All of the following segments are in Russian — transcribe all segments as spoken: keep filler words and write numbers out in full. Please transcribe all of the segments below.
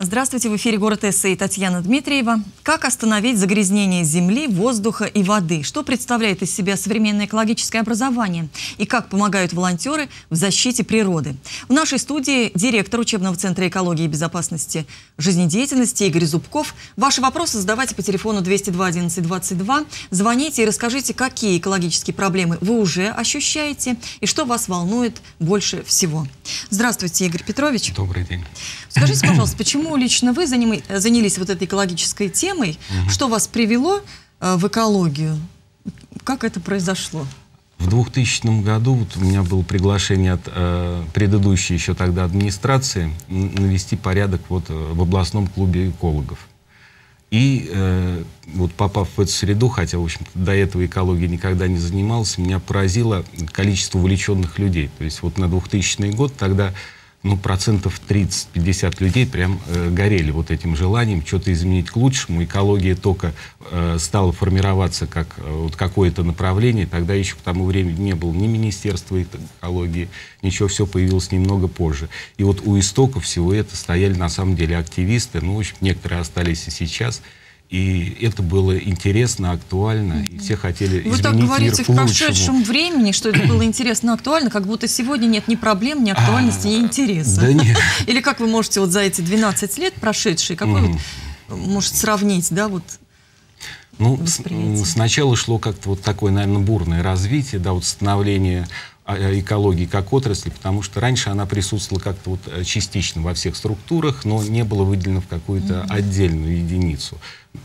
Здравствуйте, в эфире «Город Эссе» и Татьяна Дмитриева. Как остановить загрязнение земли, воздуха и воды? Что представляет из себя современное экологическое образование? И как помогают волонтеры в защите природы? В нашей студии директор учебного центра экологии и безопасности жизнедеятельности Игорь Зубков. Ваши вопросы задавайте по телефону двести два одиннадцать двадцать два. Звоните и расскажите, какие экологические проблемы вы уже ощущаете и что вас волнует больше всего. Здравствуйте, Игорь Петрович. Добрый день. Скажите, пожалуйста, почему лично вы занялись вот этой экологической темой? Угу. Что вас привело э, в экологию? Как это произошло? В двухтысячном году вот у меня было приглашение от э, предыдущей еще тогда администрации навести порядок вот в областном клубе экологов. И э, вот попав в эту среду, хотя, в общем-то, до этого экологией никогда не занимался, меня поразило количество увлеченных людей. То есть вот на двухтысячный год тогда ну, процентов тридцать-пятьдесят людей прям э, горели вот этим желанием что-то изменить к лучшему. Экология только э, стала формироваться как э, вот какое-то направление. Тогда еще к тому времени не было ни Министерства экологии, ничего, все появилось немного позже. И вот у истоков всего это стояли на самом деле активисты. Ну, в общем, некоторые остались и сейчас. И это было интересно, актуально, и все хотели изменить мир к лучшему. Вы так говорите в прошедшем времени, что это было интересно, актуально, как будто сегодня нет ни проблем, ни актуальности, ни интереса. Да нет. Или как вы можете вот за эти двенадцать лет прошедшие, какой вот, может сравнить, да, вот ну, сначала шло как-то вот такое, наверное, бурное развитие, да, вот становление экологии как отрасли, потому что раньше она присутствовала как-то вот частично во всех структурах, но не было выделено в какую-то mm-hmm. отдельную единицу.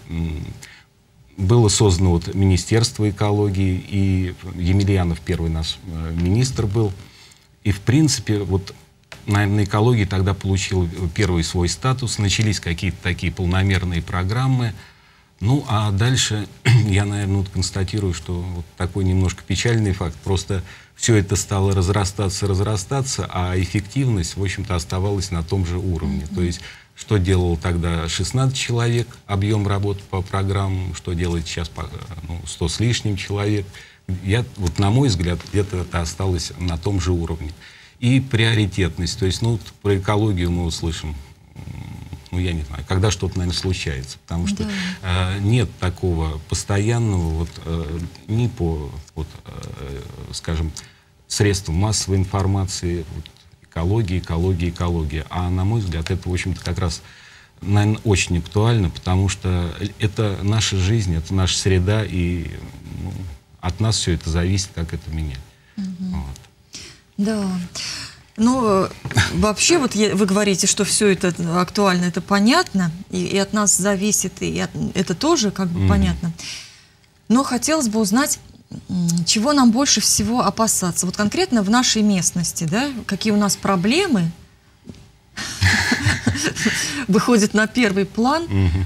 Было создано вот Министерство экологии, и Емельянов первый наш министр был. И, в принципе, вот, наверное, экология тогда получила первый свой статус, начались какие-то такие полномерные программы. Ну, а дальше я, наверное, вот констатирую, что вот такой немножко печальный факт. Просто все это стало разрастаться, разрастаться, а эффективность, в общем-то, оставалась на том же уровне. Mm-hmm. То есть, что делал тогда шестнадцать человек, объем работы по программам, что делает сейчас ну, сто с лишним человек. Я, вот, на мой взгляд, где-то это осталось на том же уровне. И приоритетность. То есть, ну, про экологию мы услышим. Ну, я не знаю, когда что-то, наверное, случается. Потому что да. э, нет такого постоянного, вот, э, ни по, вот, э, скажем, средствам массовой информации, вот, экология, экология, экология. А, на мой взгляд, это, в общем-то, как раз, наверное, очень актуально, потому что это наша жизнь, это наша среда, и ну, от нас все это зависит, как это менять. Угу. Вот. Да. Ну, вообще, вот вы говорите, что все это актуально, это понятно, и, и от нас зависит, и от, это тоже как бы mm-hmm. понятно. Но хотелось бы узнать, чего нам больше всего опасаться. Вот конкретно в нашей местности, да, какие у нас проблемы выходят на первый план.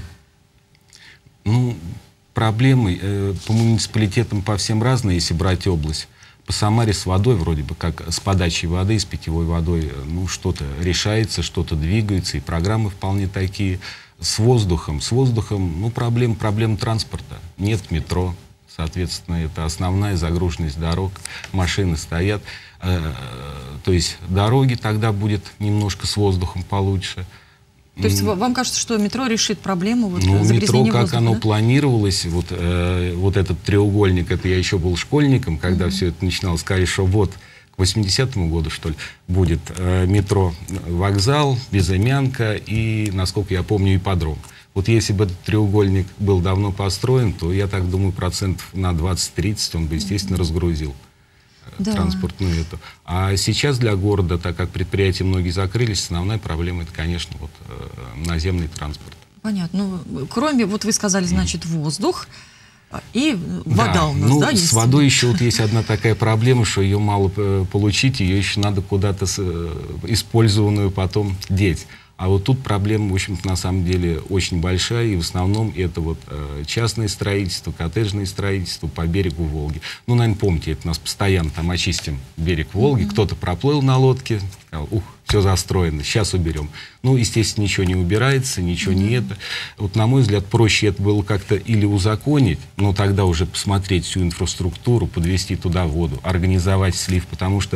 Ну, проблемы по муниципалитетам по всем разные, если брать область. По Самаре с водой, вроде бы, как с подачей воды, с питьевой водой, ну, что-то решается, что-то двигается, и программы вполне такие. С воздухом, с воздухом, ну, проблем, проблем транспорта. Нет метро, соответственно, это основная загруженность дорог, машины стоят. Э, то есть дороги тогда будет немножко с воздухом получше. То есть вам кажется, что метро решит проблему вот, ну, загрязнения метро, как воздуха, оно да? планировалось, вот, э, вот этот треугольник, это я еще был школьником, когда mm-hmm. все это начиналось, сказали, что вот к восьмидесятому году, что ли, будет э, метро, вокзал, Безымянка и, насколько я помню, ипподром. Вот если бы этот треугольник был давно построен, то, я так думаю, процентов на двадцать-тридцать он бы, естественно, mm-hmm. разгрузил. Да. Транспортную эту. А сейчас для города, так как предприятия многие закрылись, основная проблема это, конечно, вот, э, наземный транспорт. Понятно. Ну, кроме, вот вы сказали, значит, воздух и вода да. у нас, ну, да, с есть? водой еще вот есть одна такая проблема, что ее мало получить, ее еще надо куда-то использованную потом деть. А вот тут проблема, в общем-то, на самом деле очень большая, и в основном это вот э, частное строительство, коттеджное строительство по берегу Волги. Ну, наверное, помните, это у нас постоянно там очистим берег Волги, mm-hmm. кто-то проплыл на лодке, сказал, ух, все застроено, сейчас уберем. Ну, естественно, ничего не убирается, ничего mm-hmm. не это. Вот, на мой взгляд, проще это было как-то или узаконить, но тогда уже посмотреть всю инфраструктуру, подвести туда воду, организовать слив, потому что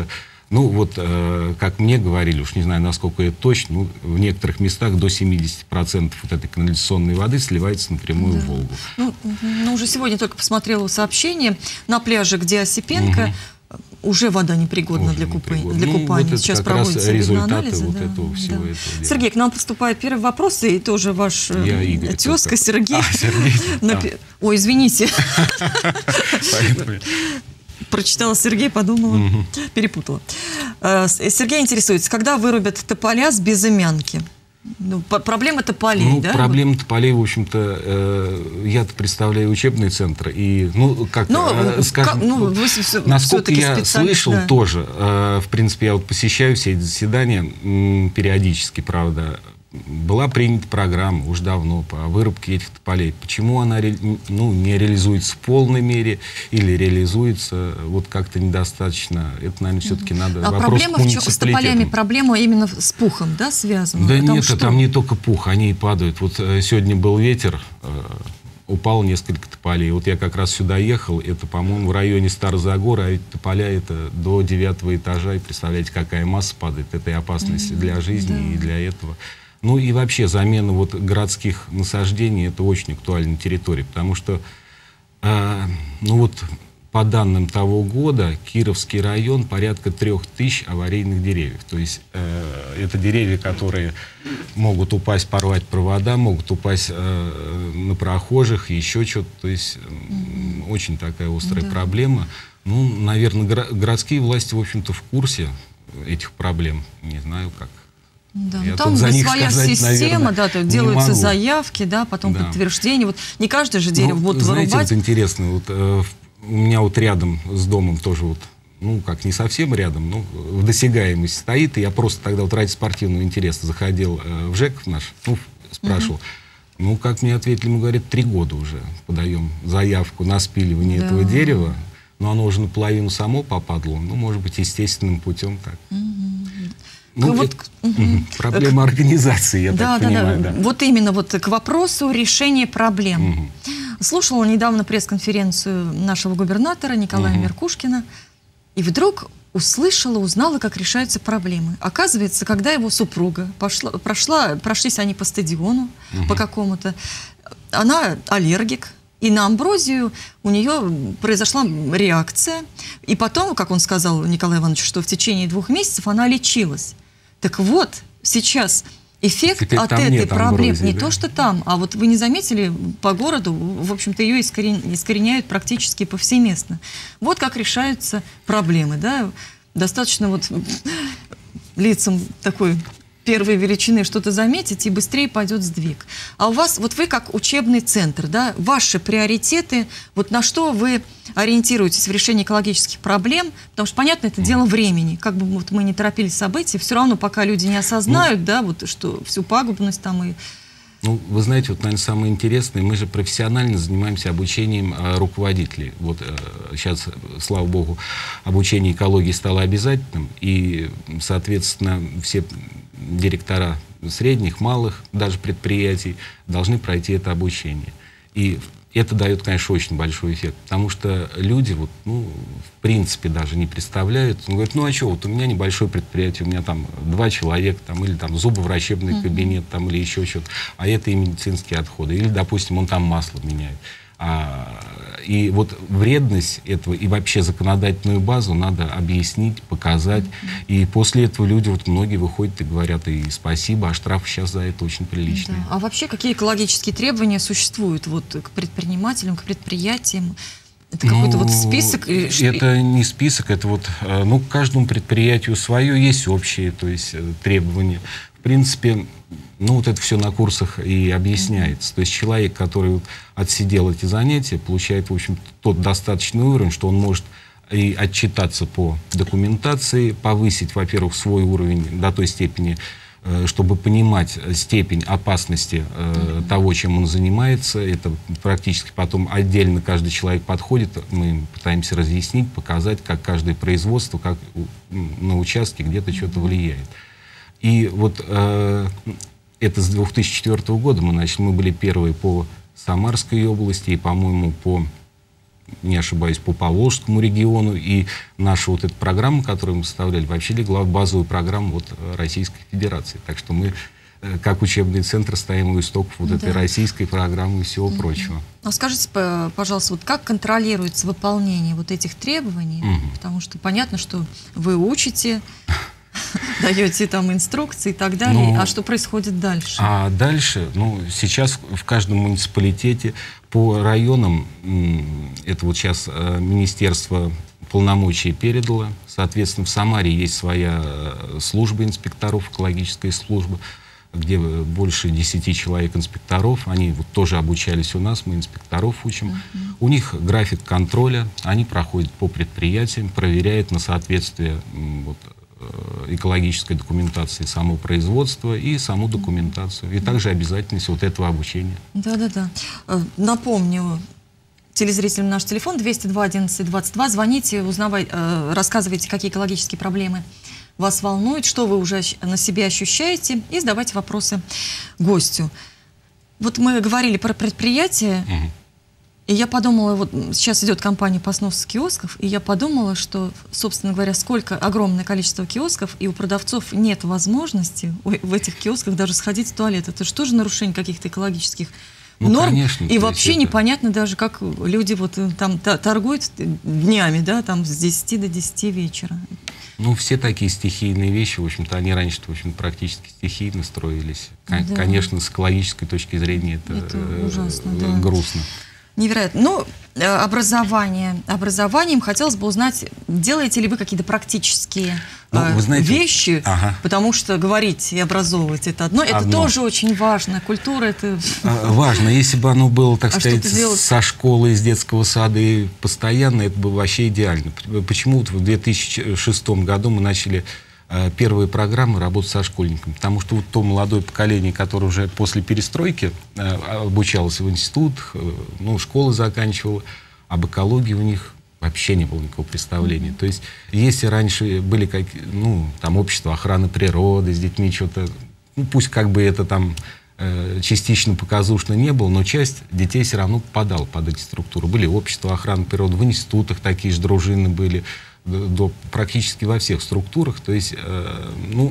Ну, вот, э, как мне говорили, уж не знаю, насколько это точно, ну, в некоторых местах до семидесяти процентов вот этой канализационной воды сливается напрямую Да. в Волгу. Ну, ну, уже сегодня только посмотрела сообщение. На пляже, где Осипенко, угу. уже вода непригодна Уже для, купа... непригодна. для ну, купания. Вот Сейчас как раз проводятся результаты анализы. вот Да, этого всего да. этого дела. Сергей, к нам поступает первый вопрос, и тоже ваш Я Игорь, тезка только. Сергей. А, Сергей. Напи... Ой, извините. Прочитала Сергей, подумала, угу. перепутала. Сергей интересуется, когда вырубят тополя с безымянки? Ну, проблема тополей, ну, да? Проблема тополей, в общем-то, э, я-то представляю учебный центр, и, ну, как, ну, э, скажем, как, ну, вы насколько я слышал, да. тоже, э, в принципе, я вот посещаю все эти заседания, м, периодически, правда, была принята программа уж давно по вырубке этих тополей. Почему она ну, не реализуется в полной мере или реализуется вот как-то недостаточно, это, наверное, все-таки надо а вопрос проблема в чем, с тополями проблема именно с пухом, да, связана? Да Потому нет, что... там не только пух, они и падают. Вот э, сегодня был ветер, э, упало несколько тополей. Вот я как раз сюда ехал, это, по-моему, в районе Старозагора, а эти тополя это до девятого этажа, и представляете, какая масса падает. Это и опасность mm-hmm. для жизни, да. и для этого. Ну и вообще замена вот городских насаждений это очень актуальная территория, потому что, э, ну вот по данным того года, Кировский район порядка трех тысяч аварийных деревьев. То есть э, это деревья, которые могут упасть, порвать провода, могут упасть э, на прохожих, еще что-то. То есть э, очень такая острая да. проблема. Ну, наверное, горо- городские власти, в общем-то, в курсе этих проблем. Не знаю, как. Да, ну, там за своя сказать, система, наверное, да, делаются заявки, да, потом да. подтверждение. Вот не каждое же дерево ну, будут знаете, вырубать. Вот интересно, вот, э, у меня вот рядом с домом тоже вот, ну, как не совсем рядом, но в досягаемости стоит, и я просто тогда вот ради спортивного интереса заходил э, в ЖЭК наш, ну, спрашивал. Угу. Ну, как мне ответили, мы, говорят, три года уже подаем заявку на спиливание да. этого дерева, но оно уже наполовину само попадло, ну, может быть, естественным путем так. Угу. Ну, вот, это, угу. Проблема к... организации, я да, так да, понимаю. Да. Да. Вот именно вот к вопросу решения проблем. Угу. Слушала недавно пресс-конференцию нашего губернатора Николая угу. Меркушкина, и вдруг услышала, узнала, как решаются проблемы. Оказывается, когда его супруга пошла, прошла, прошлись они по стадиону, угу. по какому-то, она аллергик, и на амброзию у нее произошла реакция. И потом, как он сказал, Николай Иванович, что в течение двух месяцев она лечилась. Так вот, сейчас эффект Теперь от этой проблемы, амброзии, не да? то, что там, а вот вы не заметили, по городу, в общем-то, ее искорен... искореняют практически повсеместно. Вот как решаются проблемы, да? Достаточно вот лицам такой... первой величины что-то заметить, и быстрее пойдет сдвиг. А у вас, вот вы как учебный центр, да, ваши приоритеты, вот на что вы ориентируетесь в решении экологических проблем, потому что, понятно, это дело времени, как бы вот мы не торопились события, все равно, пока люди не осознают, ну, да, вот что всю пагубность там и... Ну, вы знаете, вот, наверное, самое интересное, мы же профессионально занимаемся обучением э, руководителей. Вот э, сейчас, слава богу, обучение экологии стало обязательным, и, соответственно, все директора средних, малых, даже предприятий должны пройти это обучение. И это дает, конечно, очень большой эффект, потому что люди, вот, ну, в принципе, даже не представляют. Он говорит, ну, а что, вот у меня небольшое предприятие, у меня там два человека, там, или там зубоврачебный mm-hmm. кабинет, там, или еще что-то, а это и медицинские отходы. Или, допустим, он там масло меняет. А, и вот вредность этого и вообще законодательную базу надо объяснить, показать. Mm-hmm. И после этого люди, вот многие выходят и говорят, и спасибо, а штрафы сейчас за это очень приличные. Да. А вообще какие экологические требования существуют вот, к предпринимателям, к предприятиям? Это ну, какой-то вот список? Это не список, это вот, ну, к каждому предприятию свое, есть общие, то есть, требования. В принципе, ну, вот это все на курсах и объясняется. Mm-hmm. То есть человек, который вот отсидел эти занятия, получает, в общем, тот достаточный уровень, что он может и отчитаться по документации, повысить, во-первых, свой уровень до той степени, чтобы понимать степень опасности э, mm-hmm. того, чем он занимается. Это практически потом отдельно каждый человек подходит, мы пытаемся разъяснить, показать, как каждое производство, как на участке где-то mm-hmm. что-то влияет. И вот э, это с две тысячи четвёртого года мы начали, мы были первые по Самарской области и, по-моему, по не ошибаюсь, по Поволжскому региону. И наша вот эта программа, которую мы составляли, вообще легла в базовую программу вот Российской Федерации. Так что мы, как учебный центр, стоим у истоков вот этой да. российской программы и всего mm-hmm. прочего. А скажите, пожалуйста, вот как контролируется выполнение вот этих требований? Mm-hmm. Потому что понятно, что вы учите, даете там инструкции и так далее. Ну, а что происходит дальше? А дальше, ну, сейчас в каждом муниципалитете по районам, это вот сейчас министерство полномочий передало, соответственно, в Самаре есть своя служба инспекторов, экологическая служба, где больше десяти человек инспекторов, они вот тоже обучались у нас, мы инспекторов учим. Uh-huh. У них график контроля, они проходят по предприятиям, проверяют на соответствие вот, экологической документации само производство и саму документацию. И также обязательность вот этого обучения. Да-да-да. Напомню телезрителям наш телефон двести два одиннадцать двадцать два. Звоните, узнавайте, рассказывайте, какие экологические проблемы вас волнуют, что вы уже на себе ощущаете, и задавайте вопросы гостю. Вот мы говорили про предприятие, угу. и я подумала, вот сейчас идет кампания по сносу киосков, и я подумала, что, собственно говоря, сколько огромное количество киосков, и у продавцов нет возможности в этих киосках даже сходить в туалет. Это же тоже нарушение каких-то экологических ну, норм. Конечно, и вообще это... непонятно даже, как люди вот там торгуют днями, да, там с десяти до десяти вечера. Ну, все такие стихийные вещи, в общем-то, они раньше, в общем, практически стихийно строились. Да. Конечно, с экологической точки зрения это, это ужасно, э, да. грустно. Невероятно. Ну, образование. Образованием хотелось бы узнать, делаете ли вы какие-то практические ну, вы знаете, вещи, ага. потому что говорить и образовывать это одно. Это одно. Тоже очень важно. Культура это... Важно. Если бы оно было, так а сказать, со школы, из детского сада и постоянно, это было вообще идеально. Почему в две тысячи шестом году мы начали первые программы работать со школьниками? Потому что вот то молодое поколение, которое уже после перестройки обучалось в институтах, ну, школы заканчивало, об экологии у них вообще не было никакого представления. Mm-hmm. То есть, если раньше были как, ну, там, общество охраны природы с детьми, что-то, ну, пусть как бы это там э, частично показушно не было, но часть детей все равно попадала под эти структуры. Были общества охраны природы, в институтах такие же дружины были, до, до, практически во всех структурах. То есть, э, ну,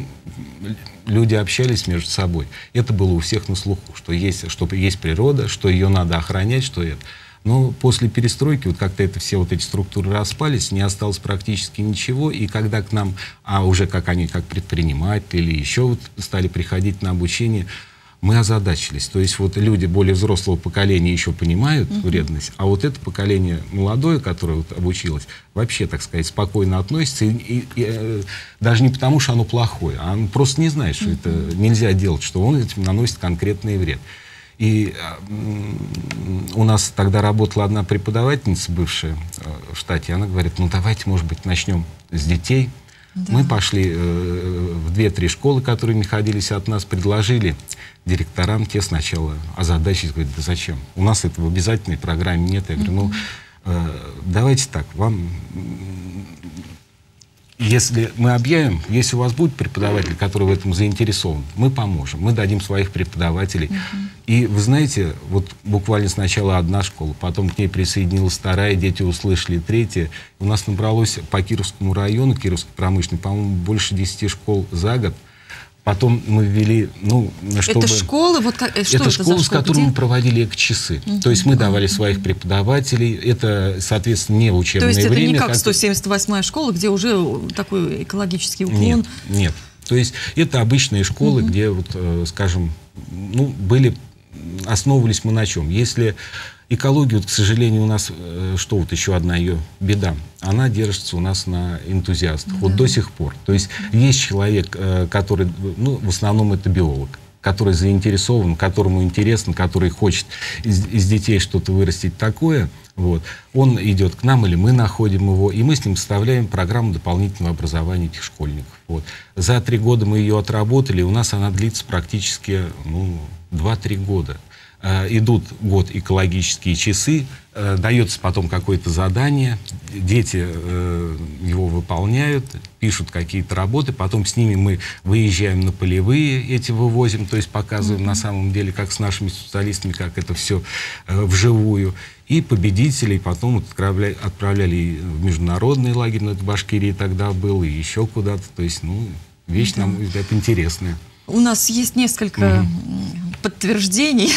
люди общались между собой. Это было у всех на слуху, что есть, что есть природа, что ее надо охранять, что это. Но после перестройки вот как-то это, все вот эти структуры распались, не осталось практически ничего. И когда к нам, а уже как они, как предприниматели или еще вот стали приходить на обучение, мы озадачились. То есть вот люди более взрослого поколения еще понимают uh-huh. вредность, а вот это поколение молодое, которое вот обучилось, вообще, так сказать, спокойно относится. И, и, и, даже не потому, что оно плохое, а оно просто не знает, что uh-huh. это нельзя делать, что он этим наносит конкретный вред. И у нас тогда работала одна преподавательница, бывшая в штате, она говорит, ну давайте, может быть, начнем с детей. Да. Мы пошли в две-три школы, которые находились от нас, предложили директорам, те сначала озадачились, говорят, да зачем? У нас этого в обязательной программе нет. Я говорю, ну давайте так, вам... Если мы объявим, если у вас будет преподаватель, который в этом заинтересован, мы поможем, мы дадим своих преподавателей. Uh-huh. И вы знаете, вот буквально сначала одна школа, потом к ней присоединилась вторая, дети услышали третья. У нас набралось по Кировскому району, Кировский промышленный, по-моему, больше десяти школ за год. Потом мы ввели, ну, чтобы... Это школы? Вот как, что это это школы, с которыми Где? мы проводили эко-часы. Uh-huh. То есть мы давали uh-huh. своих преподавателей. Это, соответственно, не учебное время. То есть это время, не как сто семьдесят восьмая школа, где уже такой экологический уклон? Нет, нет. То есть это обычные школы, uh-huh. где, вот, скажем, ну, были... Основывались мы на чем? Если экологию, вот, к сожалению, у нас, что вот еще одна ее беда, она держится у нас на энтузиастах. Да. Вот до сих пор. То есть есть человек, который, ну, в основном это биолог, который заинтересован, которому интересно, который хочет из, из детей что-то вырастить такое, вот, он идет к нам, или мы находим его, и мы с ним составляем программу дополнительного образования этих школьников. Вот. За три года мы ее отработали, и у нас она длится практически, ну, два-три года. Идут год экологические часы, дается потом какое-то задание, дети его выполняют, пишут какие-то работы, потом с ними мы выезжаем на полевые, эти вывозим, то есть показываем mm-hmm. на самом деле, как с нашими специалистами, как это все вживую. И победителей потом отправляли, отправляли в международный лагерь, но это в Башкирии тогда был, и еще куда-то. То есть, ну, вещь, mm-hmm. на мой взгляд, интересная. У нас есть несколько mm-hmm. подтверждений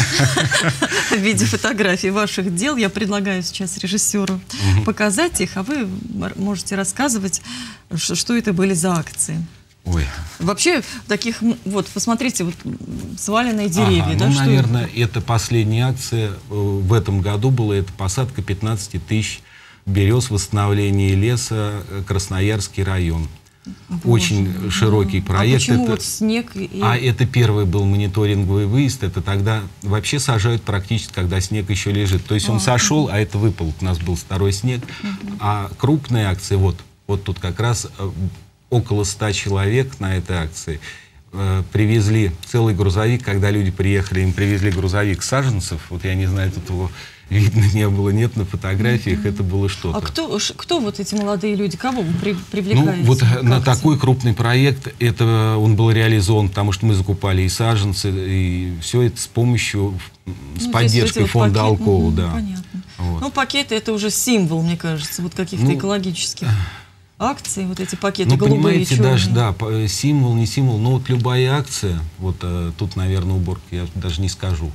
в виде фотографий ваших дел. Я предлагаю сейчас режиссеру mm-hmm. показать их, а вы можете рассказывать, что это были за акции. Ой. Вообще, таких, вот, посмотрите, вот, сваленные деревья, ага, да? Ну, что наверное, это? это последняя акция в этом году была, это посадка пятнадцать тысяч берез, восстановление леса, Красноярский район. Боже, Очень да. широкий проект. А почему это, вот снег? И... А это первый был мониторинговый выезд, это тогда вообще сажают практически, когда снег еще лежит. То есть он а, сошел, угу. а это выпал, у нас был второй снег. Угу. А крупные акции, вот, вот тут как раз... около ста человек на этой акции. Э, привезли целый грузовик, когда люди приехали, им привезли грузовик саженцев. Вот я не знаю, тут его видно не было, нет на фотографиях, mm-hmm. это было что-то. А кто, кто вот эти молодые люди, кого вы при, привлекаете? Ну, вот на такой крупный проект, это он был реализован, потому что мы закупали и саженцы, и все это с помощью, с ну, поддержкой фонда вот Алкова. Mm-hmm, да. Понятно. Вот. Ну, пакеты это уже символ, мне кажется, вот каких-то ну, экологических акции, вот эти пакеты ну, голубые и черные. Даже, да, символ, не символ, но вот любая акция, вот э, тут, наверное, уборка, я даже не скажу.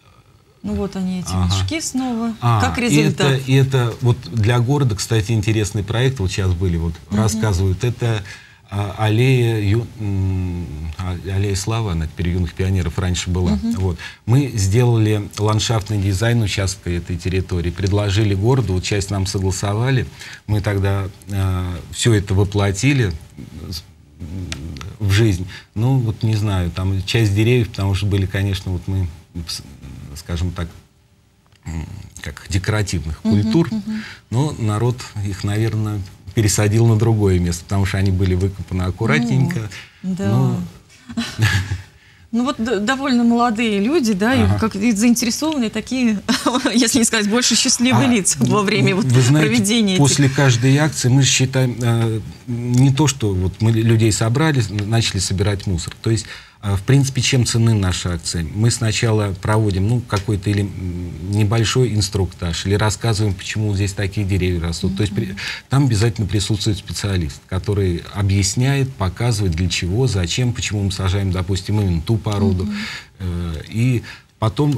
Ну вот они, эти ага. мешки снова. А, как результат? Это, это вот для города, кстати, интересный проект, вот сейчас были, вот угу. рассказывают, это а, аллея, ю, а, аллея славы, она теперь юных пионеров раньше была. Угу. Вот. Мы сделали ландшафтный дизайн участка этой территории, предложили городу, вот часть нам согласовали, мы тогда а, все это воплотили в жизнь. Ну, вот не знаю, там часть деревьев, потому что были, конечно, вот мы, скажем так, как декоративных uh-huh, культур, uh-huh. но народ их, наверное, пересадил на другое место, потому что они были выкопаны аккуратненько. Ну, да. Но... Ну вот довольно молодые люди, да, ага. и как и заинтересованные такие, если не сказать, больше счастливые а, лица во время вот вы знаете, проведения. После этих... каждой акции мы считаем э, не то, что вот мы людей собрали, начали собирать мусор. То есть, э, в принципе, чем ценны наши акции? Мы сначала проводим ну, какой-то или небольшой инструктаж, или рассказываем, почему здесь такие деревья растут. Mm-hmm. То есть при, там обязательно присутствует специалист, который объясняет, показывает, для чего, зачем, почему мы сажаем, допустим, именно ту породу. Mm-hmm. И потом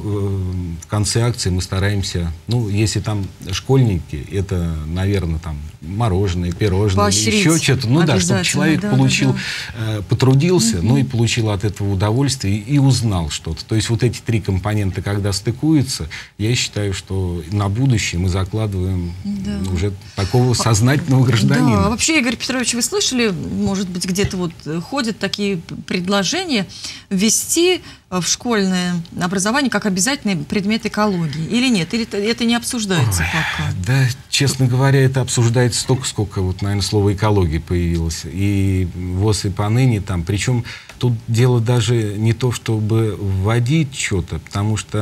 в конце акции мы стараемся, ну, если там школьники, это, наверное, там мороженое, пирожное, поощрить. Еще что-то. Ну да, чтобы человек да, получил, да, да. потрудился, mm-hmm. ну и получил от этого удовольствие и, и узнал что-то. То есть вот эти три компонента, когда стыкуются, я считаю, что на будущее мы закладываем да. уже такого сознательного гражданина. Да, вообще, Игорь Петрович, вы слышали, может быть, где-то вот ходят такие предложения ввести в школьное образование как обязательный предмет экологии? Или нет? Или это не обсуждается Ой, пока? Да, честно говоря, это обсуждается столько, сколько, вот, наверное, слово экология появилось. И ВОЗ, и поныне там. Причем тут дело даже не то, чтобы вводить что-то, потому что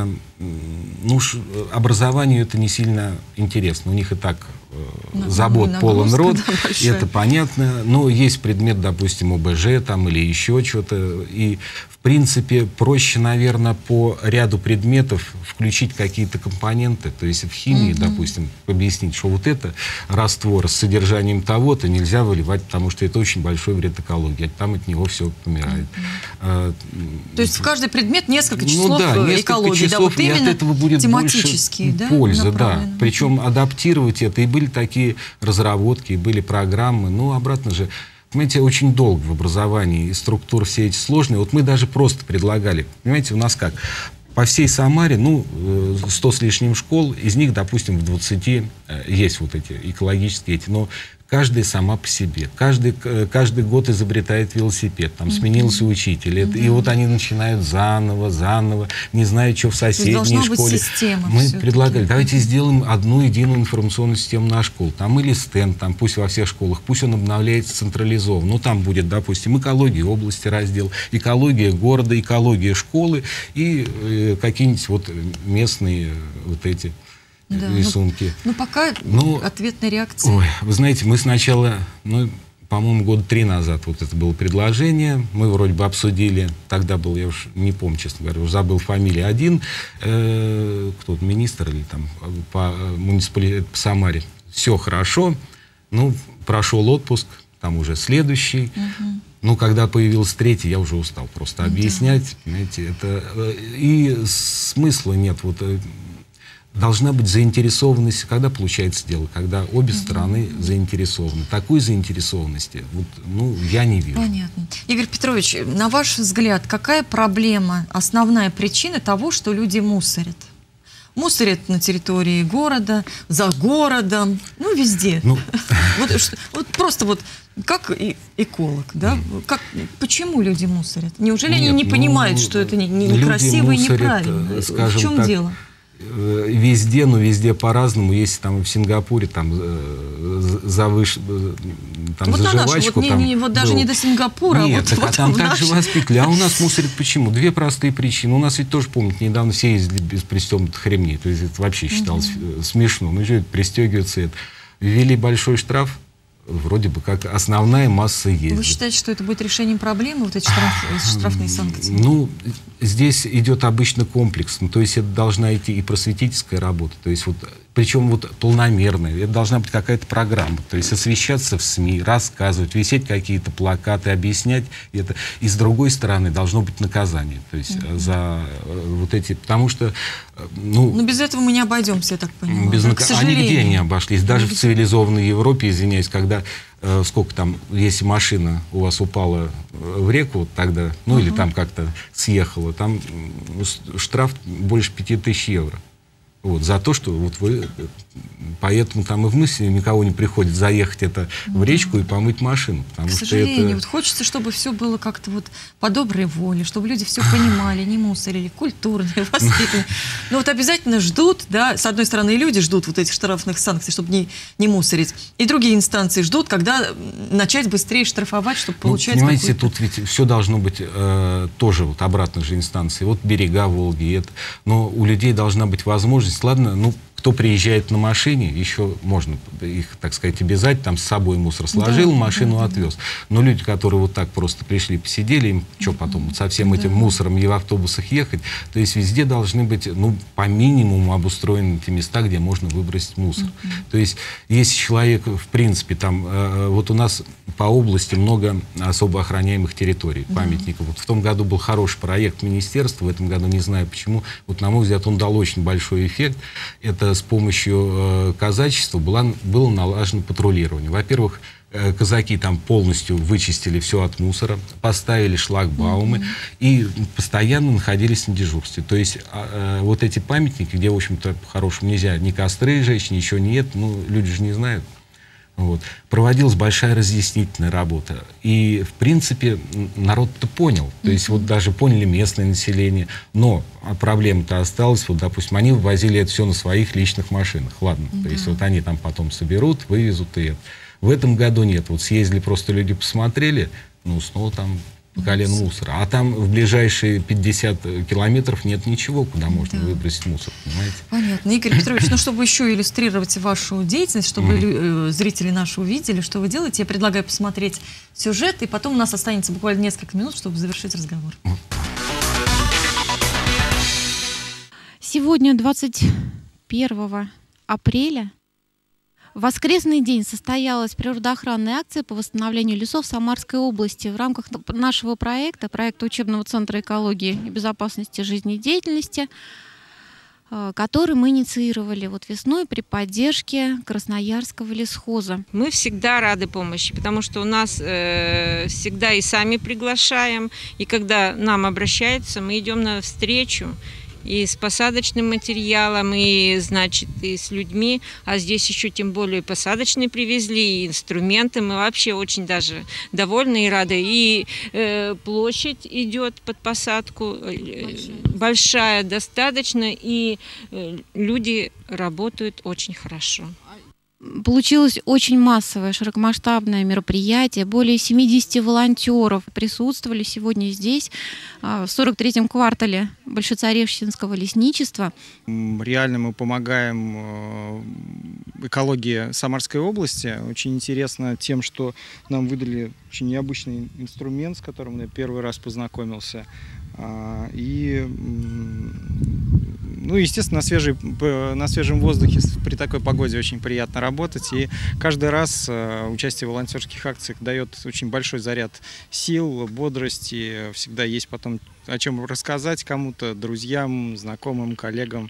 ну, образованию это не сильно интересно. У них и так э, забот полон рот, да, это понятно. Но есть предмет, допустим, ОБЖ там, или еще что-то. И, в принципе, проще, наверное, по ряду предметов включить какие-то компоненты. То есть в химии, mm-hmm. допустим, объяснить, что вот это раствор с содержанием того-то нельзя выливать, потому что это очень большой вред экологии. Там от него все помирает. Mm-hmm. а, То есть в каждый предмет несколько числов ну, да, несколько экологии. Числов, да, вот и от этого будет тематические, больше да, пользы. Да. Причем адаптировать это. И были такие разработки, и были программы. Ну, обратно же, понимаете, очень долго в образовании, и структуры все эти сложные. Вот мы даже просто предлагали. Понимаете, у нас как? По всей Самаре, ну, сто с лишним школ, из них, допустим, в двадцати есть вот эти экологические эти, но каждая сама по себе. Каждый, каждый год изобретает велосипед, там сменился учитель. Это, и вот они начинают заново, заново, не знаю, что в соседней школе. Мы предлагали, давайте сделаем одну единую информационную систему на школу. Там или стенд, там пусть во всех школах, пусть он обновляется централизованно. Ну, там будет, допустим, экология области раздел, экология города, экология школы и э, какие-нибудь вот местные вот эти да, рисунки. Ну, ну пока ну, ответной реакции. Ой, вы знаете, мы сначала, ну, по-моему, года три назад вот это было предложение, мы вроде бы обсудили, тогда был, я уж не помню, честно говоря, уже забыл фамилию, один, э, кто-то министр или там по муниципалитету, по Самаре, все хорошо, ну, прошел отпуск, там уже следующий, угу. Ну, когда появился третий, я уже устал просто объяснять, да. Понимаете, это, и смысла нет, вот, должна быть заинтересованность, когда получается дело, когда обе угу. стороны заинтересованы. Такой заинтересованности, вот, ну, я не вижу. Понятно. Игорь Петрович, на ваш взгляд, какая проблема, основная причина того, что люди мусорят? Мусорят на территории города, за городом, ну, везде. Ну. Вот, вот просто вот как эколог, да? Как, почему люди мусорят? Неужели Нет, они не ну, понимают, что это некрасиво не и неправильно? В чем так, дело? Везде, но везде по-разному. Если там в Сингапуре там за, выш... там, вот за жвачку... Вот, там не, не, вот даже был... не до Сингапура. Нет, вот, так, вот а там так наш... же воспитали. А у нас мусорят почему? Две простые причины. У нас ведь тоже, помните, недавно все ездили без пристегнутых ремней. То есть это вообще считалось угу. смешно. Ну что это, пристегиваться это. Ввели большой штраф. Вроде бы как основная масса ездит. Вы считаете, что это будет решением проблемы, вот эти штраф, штрафные санкции? Ну, здесь идет обычно комплексно. То есть это должна идти и просветительская работа. То есть вот, причем вот полномерная. Это должна быть какая-то программа. То есть освещаться в СМИ, рассказывать, висеть какие-то плакаты, объяснять это. И с другой стороны должно быть наказание. То есть mm-hmm. за вот эти... Потому что... Ну, Но без этого мы не обойдемся, я так понимаю. Без да, нак... Они нигде не обошлись. Даже не в цивилизованной Европе, извиняюсь, когда э, сколько там, если машина у вас упала в реку, тогда, ну uh-huh. или там как-то съехала, там штраф больше пяти тысяч евро. Вот, за то, что вот вы... Поэтому там и в мысли никого не приходит заехать это в речку и помыть машину. Потому К что сожалению, это... вот хочется, чтобы все было как-то вот по доброй воле, чтобы люди все понимали, не мусорили, культурные, воспитанные. Но вот обязательно ждут, да, с одной стороны, и люди ждут вот этих штрафных санкций, чтобы не, не мусорить, и другие инстанции ждут, когда начать быстрее штрафовать, чтобы получать... Ну, понимаете, тут ведь все должно быть э, тоже вот обратно же инстанции. Вот берега Волги, это. Но у людей должна быть возможность, ладно, ну, кто приезжает на машине, еще можно их, так сказать, обязать, там с собой мусор сложил, да, машину да, отвез. Да. Но люди, которые вот так просто пришли, посидели, им что потом, вот со всем этим да. мусором и в автобусах ехать, то есть везде должны быть, ну, по минимуму обустроены те места, где можно выбросить мусор. Mm-hmm. То есть если человек, в принципе, там, э, вот у нас по области много особо охраняемых территорий, памятников. Mm-hmm. Вот в том году был хороший проект министерства, в этом году не знаю почему, вот на мой взгляд он дал очень большой эффект. Это с помощью э, казачества была, было налажено патрулирование. Во-первых, э, казаки там полностью вычистили все от мусора, поставили шлагбаумы mm-hmm. и постоянно находились на дежурстве. То есть э, вот эти памятники, где, в общем-то, по-хорошему нельзя ни костры жечь, ничего нет, ну, люди же не знают. Вот. Проводилась большая разъяснительная работа. И, в принципе, народ-то понял. То есть, вот даже поняли местное население. Но проблема-то осталась. Вот, допустим, они вывозили это все на своих личных машинах. Ладно. Mm-hmm. То есть, вот они там потом соберут, вывезут и это. В этом году нет. Вот съездили просто люди, посмотрели, ну, снова там по колено мусора. А там в ближайшие пятьдесят километров нет ничего, куда можно да. выбросить мусор, понимаете? Понятно. Игорь Петрович, ну, чтобы еще иллюстрировать вашу деятельность, чтобы mm-hmm. зрители наши увидели, что вы делаете, я предлагаю посмотреть сюжет, и потом у нас останется буквально несколько минут, чтобы завершить разговор. Сегодня, двадцать первого апреля, в воскресный день состоялась природоохранная акция по восстановлению лесов Самарской области. В рамках нашего проекта, проекта учебного центра экологии и безопасности жизнедеятельности, который мы инициировали вот весной при поддержке Красноярского лесхоза. Мы всегда рады помощи, потому что у нас э, всегда и сами приглашаем, и когда нам обращаются, мы идем навстречу. и с посадочным материалом, и, значит, и с людьми. А здесь еще тем более посадочные привезли, и инструменты. Мы вообще очень даже довольны и рады. И э, площадь идет под посадку, большая, большая достаточно, и э, люди работают очень хорошо. Получилось очень массовое, широкомасштабное мероприятие. Более семидесяти волонтеров присутствовали сегодня здесь, в сорок третьем квартале Большецаревщинского лесничества. Реально мы помогаем экологии Самарской области. Очень интересно тем, что нам выдали очень необычный инструмент, с которым я первый раз познакомился. И, ну, естественно, на, свежей, на свежем воздухе при такой погоде очень приятно работать. И каждый раз участие в волонтерских акциях дает очень большой заряд сил, бодрости. Всегда есть потом о чем рассказать кому-то, друзьям, знакомым, коллегам.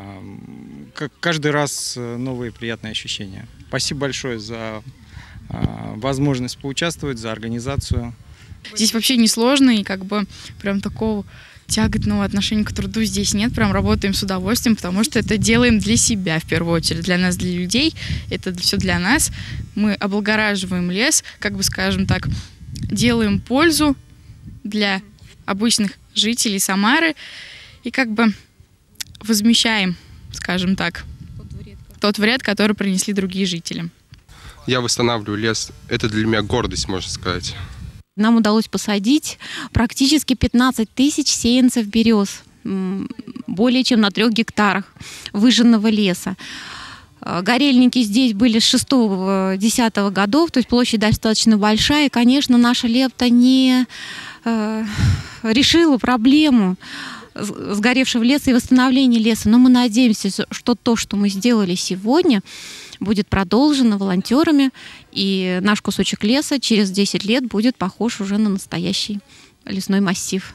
Каждый раз новые приятные ощущения. Спасибо большое за возможность поучаствовать, за организацию. Здесь вообще не сложно, и как бы прям такого тяготного отношения к труду здесь нет. Прям работаем с удовольствием, потому что это делаем для себя в первую очередь, для нас, для людей. Это все для нас. Мы облагораживаем лес, как бы, скажем так, делаем пользу для обычных жителей Самары и как бы возмещаем, скажем так, тот вред, тот вред, который принесли другие жители. Я восстанавливаю лес. Это для меня гордость, можно сказать. Нам удалось посадить практически пятнадцать тысяч сеянцев берез, более чем на трех гектарах выжженного леса. Горельники здесь были с шестого-десятого годов, то есть площадь достаточно большая. И, конечно, наша лепта не э, решила проблему сгоревшего леса и восстановления леса. Но мы надеемся, что то, что мы сделали сегодня, будет продолжено волонтерами, и наш кусочек леса через десять лет будет похож уже на настоящий лесной массив.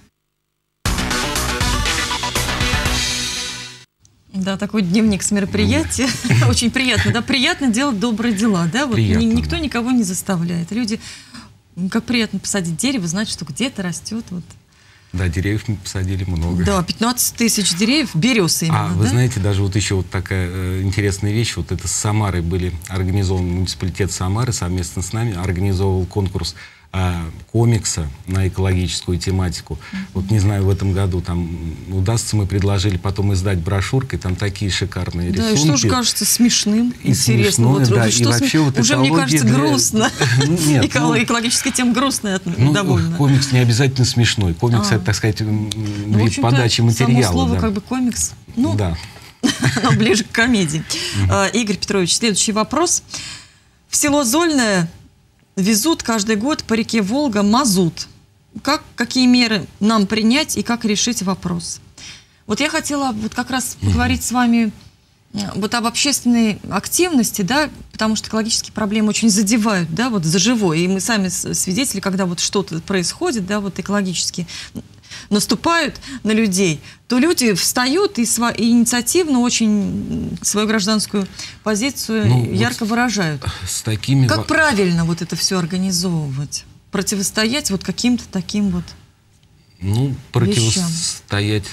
Да, такой дневник с мероприятия. Очень приятно, да? Приятно делать добрые дела, да? Вот никто никого не заставляет. Люди, как приятно посадить дерево, знать, что где-то растет. Вот. Да, деревьев мы посадили много. Да, пятнадцать тысяч деревьев, берез именно. А вы да? знаете, даже вот еще вот такая э, интересная вещь. Вот это с Самарой были организованы, муниципалитет Самары совместно с нами организовывал конкурс э, комикса на экологическую тематику. Mm-hmm. Вот не знаю, в этом году там удастся, мы предложили потом издать брошюркой, там такие шикарные да, рисунки. Да, и что же кажется смешным, и интересно. Смешное, вот, да, вот, и вообще вот уже, мне кажется, для... грустно. Нет, экологическая тема грустная ну, довольно. Комикс не обязательно смешной. Комикс а. это, так сказать, ну, вид подачи материала. Само слово да. как бы комикс. Ну, да. ближе к комедии. Uh-huh. Игорь Петрович, следующий вопрос. В село Зольное везут каждый год по реке Волга мазут. Как, какие меры нам принять и как решить вопрос? Вот я хотела вот как раз поговорить uh-huh. с вами вот об общественной активности, да, потому что экологические проблемы очень задевают, да, вот за живое. И мы сами свидетели, когда вот что-то происходит, да, вот экологически наступают на людей, то люди встают и, сво- и инициативно очень свою гражданскую позицию ну, ярко вот выражают. С такими... Как правильно вот это все организовывать? Противостоять вот каким-то таким вот Ну, противостоять...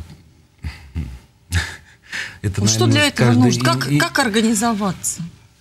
Это, ну, наверное, что для этого каждый... нужно? Как, и... как организоваться?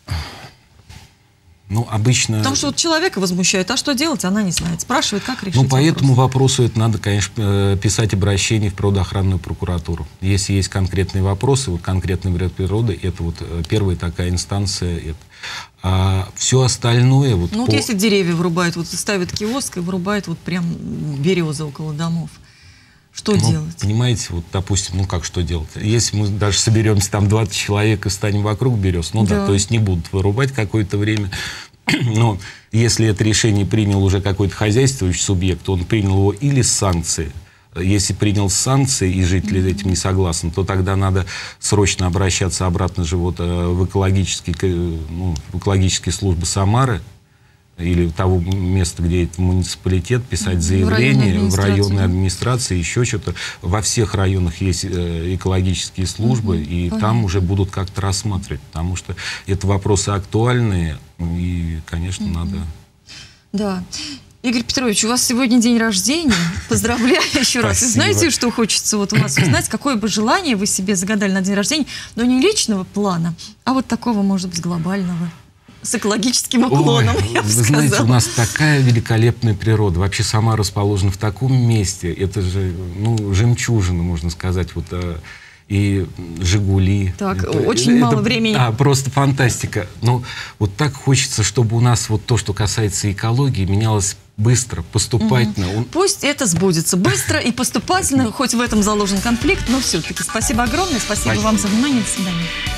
Ну, обычно... Потому что вот человека возмущает, а что делать, она не знает. Спрашивает, как решить Ну, по вопрос. этому вопросу это надо, конечно, писать обращение в природоохранную прокуратуру. Если есть конкретные вопросы, вот конкретный вред природы, это вот первая такая инстанция. Это. А все остальное... Вот ну, по... вот если деревья вырубают, вот ставят киоск и вырубают вот прям березы около домов. Что ну, делать? Понимаете, вот, допустим, ну как что делать? Если мы даже соберемся там двадцать человек и станем вокруг берез, ну да, да то есть не будут вырубать какое-то время. Но если это решение принял уже какой-то хозяйствующий субъект, он принял его или с санкцией. Если принял санкции и жители mm-hmm. этим не согласны, то тогда надо срочно обращаться обратно же вот в экологические, ну, в экологические службы Самары, или того места, где это муниципалитет, писать заявление в районной администрации, еще что-то. Во всех районах есть экологические службы, угу, и понятно. Там уже будут как-то рассматривать, потому что это вопросы актуальные, и, конечно, угу. надо... Да. Игорь Петрович, у вас сегодня день рождения. Поздравляю еще раз. И знаете, что хочется вот у вас узнать? Какое бы желание вы себе загадали на день рождения, но не личного плана, а вот такого, может быть, глобального, с экологическим уклоном, Ой, я бы вы сказала. знаете, у нас такая великолепная природа. Вообще Самара расположена в таком месте. Это же, ну, жемчужина, можно сказать. Вот, а, и «Жигули». Так, это, очень это, мало времени. А, просто фантастика. Но вот так хочется, чтобы у нас вот то, что касается экологии, менялось быстро, поступательно. Угу. Пусть это сбудется быстро и поступательно, хоть в этом заложен конфликт, но все-таки спасибо огромное, спасибо, спасибо вам за внимание, до свидания.